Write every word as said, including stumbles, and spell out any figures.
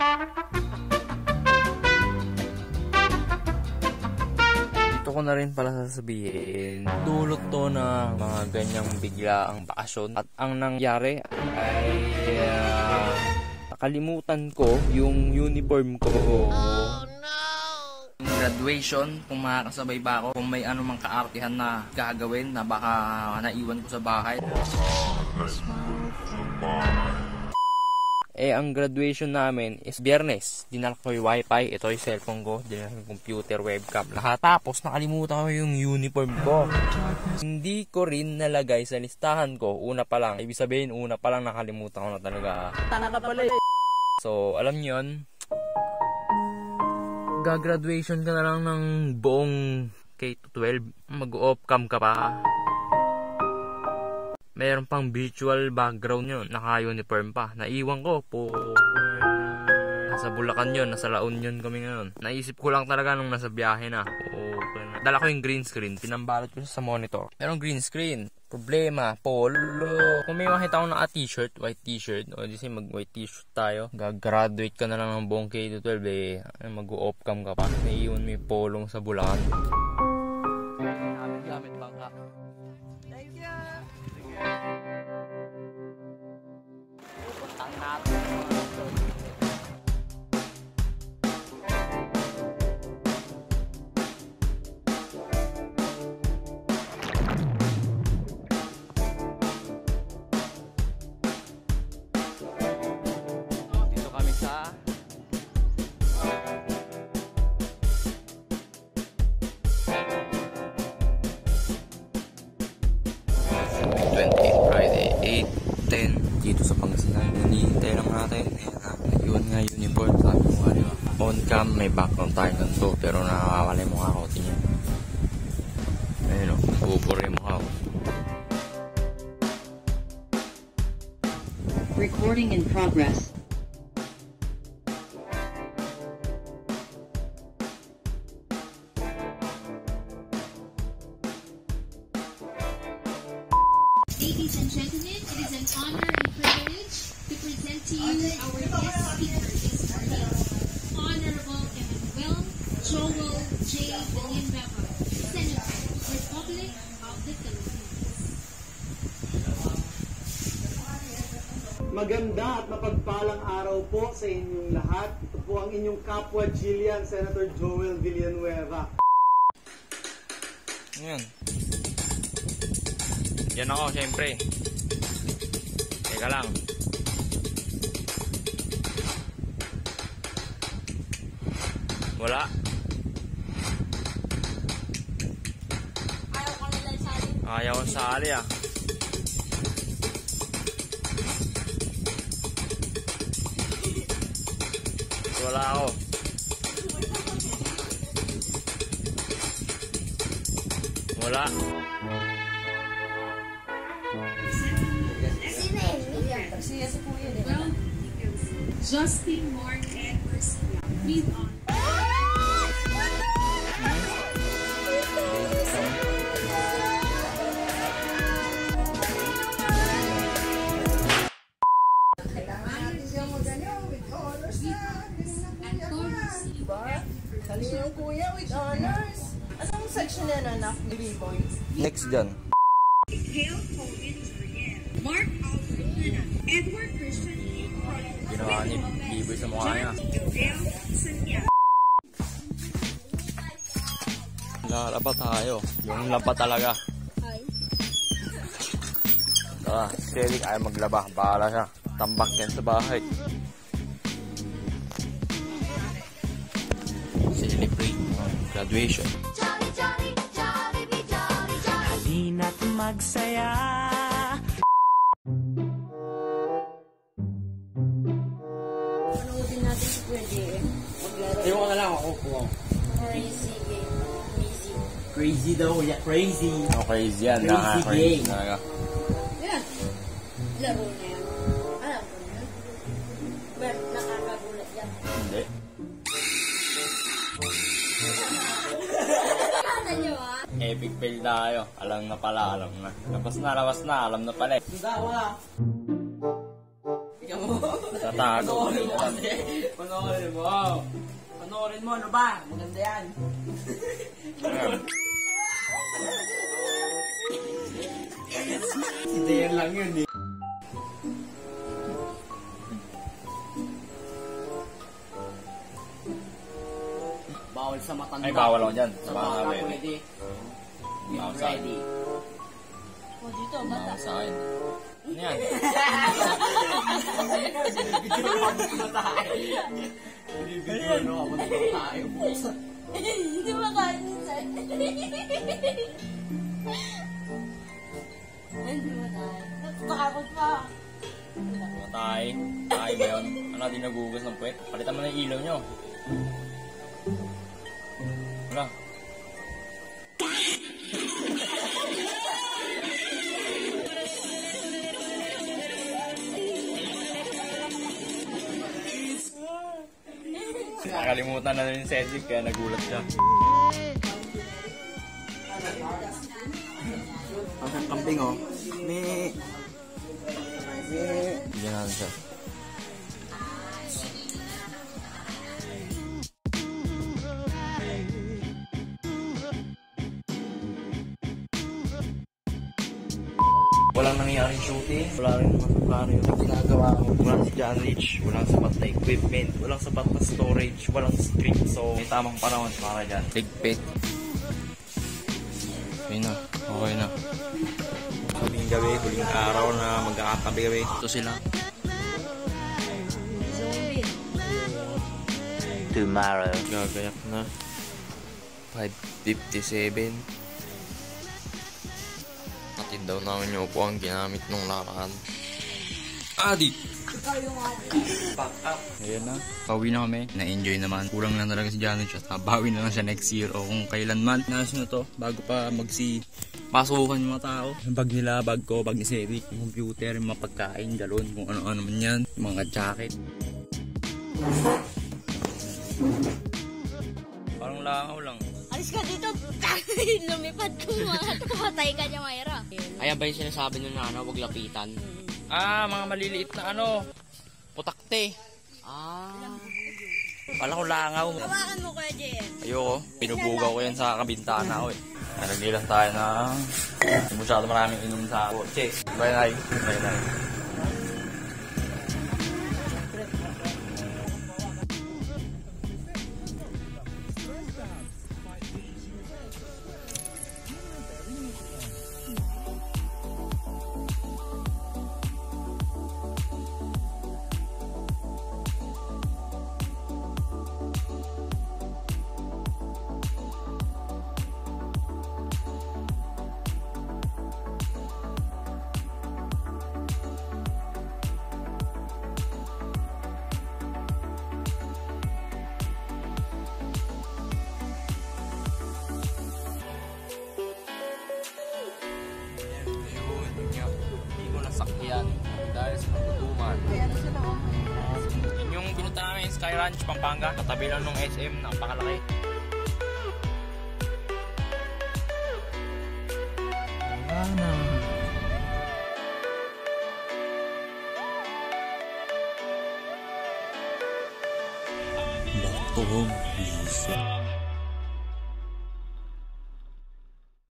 Ito ko na rin pala sasabihin, dulot to ng mga ganyang biglaang bakasyon. At ang nangyari ay uh, nakalimutan ko yung uniform ko. Oh no! Graduation, kung makakasabay ba ako, kung may anumang kaartihan na gagawin na baka naiwan ko sa bahay. Eh, ang graduation namin is Biyernes. Dinala ko yung wifi, ito yung cellphone ko, dinala ko yung computer, webcam, lahat. Tapos nakalimutan ko yung uniform ko. Hindi ko rin nalagay sa listahan ko, una pa lang. Ibig sabihin, una pa lang nakalimutan ko na talaga. Tanga ka pala. So, alam niyo yun, gagraduation ka na lang ng buong K to twelve. Mag-off-cam ka pa. Mayroon pang virtual background yun. Naka-uniform pa. Naiwan ko po. Nasa Bulacan yun. Nasa La Union kami ngayon. Naisip ko lang talaga nung nasa biyahe na. Okay. Dala ko yung green screen. Pinambalot ko sa monitor. Merong green screen. Problema. Polo. Kung may makita ko naka t-shirt. White t-shirt. O di siya mag white t-shirt tayo. Gagraduate ka na lang ng buong K to twelve eh. Mag-off cam ka pa. Naiwan mo yung polong sa Bulacan. Gamit bangka. Thank you. Pupuntang natin. Dito kami sa twenty, Friday, eight ten dito sa Pangasinan. Hinihintay lang natin. Ayan ha, nag-iwan nga uniform. Sabi mo nga, diba? On cam, may background tayo ganito, pero nakakawala yung mukha ko. Tingin. Ayun o, nag-ubura yung mukha ko. Recording in progress. Ladies and gentlemen, it is an honor and privilege to present to you our guest speaker this morning, Honorable Emmanuel Joel J. Villanueva, Senator, Republic of the Philippines. Maganda at mapagpalang araw po sa inyong lahat. Ito po ang inyong kapwa Jillian, Senator Joel Villanueva. Ayan. Yan ako, siyempre. Teka lang. Wala. Ayaw ko nila sali. Ayaw ko sali ah. Wala ako. Wala. Well, Justin Mark Edwards, please on. Kalino kuya with honors. Anong section na anak ni B-Boy? Next dyan. Hail Colvin Zuriel, Mark Alfred, Edward Christian, Ginawa ni B-Boy sa mukha niya. Joel Santiago. Lalaba tayo. Yung laba talaga. Tara, si Eric ay maglaba. Bahala siya. Tambak yan sa bahay. Celebrate graduation. Halina't magsaya. Panoodin natin si Pwede eh. Maglaro. Ewan ko na lang ako po. Crazy game. Crazy. Crazy daw, yeah, crazy. Oh, crazy yan. Crazy Nakaka-crazy game. talaga. Yan. Laro na yan. Alam ko na. But nakakagulat yan. Hindi. Ano nyo ah? Epic fail tayo. Alam na pala, alam na. Labas na, labas na. Alam na pala eh. Dawa. Sarap. Tatago. Panoorin mo. Panoorin mo, ano ba? Maganda yan. Hindi yan lang yun eh. Bawal sa matanda. Ay, bawal ako dyan. Sa Baka bata pwede. pwede. Bawal sa akin. Ready. O, dito, bata. Bawal sa akin. Ano yan? Binibigyan no, kapag tayo. Hindi ba kain minsan? Hindi ba tayo? Natatakot pa. Matay. Matay ba yun? Ano natin nagugas ng puwet? Palitan mo na yung ilaw nyo. Wala. Nakalimutan na rin si Cedric kaya nagulat siya. Ang kambing oh. May... May... Diyan natin siya. Walang nangyaring shooting, wala rin naman plano yung ginagawa ko. Walang si John Rich, walang sapat na equipment, walang sapat na storage, walang script. So, may tamang panahon para dyan. Ligpit. Okay na, okay na. Huling gabi, huling araw na magkakatabi gabi. Ito sila. Tomorrow. Gagayak na. five fifty-seven. Natin daw namin yung upuan ginamit nung nakaraan. Adik! Back up. Ayan na. Bawi na kami. Na-enjoy naman. Kulang lang talaga si Janet siya. Bawi na lang siya next year o kung kailanman. Nasa na to bago pa magsi pasukan yung mga tao. Yung bag nila, bag ko, bag ni Cedric, yung computer, yung mga pagkain, galon, kung ano-ano man yan. Yung mga jacket. Parang langaw lang. Alis ka dito. Lumipad ko mga kapatay ka niya, Mayra. Ayan ba yung sinasabi nyo na ano, wag lapitan? Ah, mga maliliit na ano, putakte. Ah. Wala ko langaw. Hawakan mo, Kuya Jen. Ayoko, pinubugaw ko yan sa kabintana ko eh. Nanagilan tayo na hindi masyado maraming inom sa kotse. Bye-bye. Bye-bye. Sakyan dahil sa pagtutuman. Yun yung pinunta namin Sky Ranch, Pampanga. Katabi lang nung S M, napakalaki. Wala na. Back to home, please.